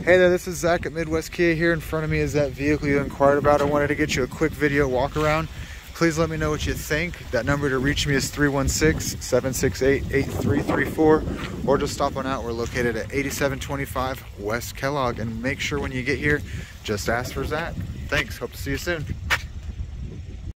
Hey there, this is Zach at Midwest Kia. Here in front of me is that vehicle you inquired about. I wanted to get you a quick video walk around. Please let me know what you think. That number to reach me is 316-768-8334, or just stop on out. We're located at 8725 West Kellogg, and make sure when you get here, just ask for Zach. Thanks, hope to see you soon.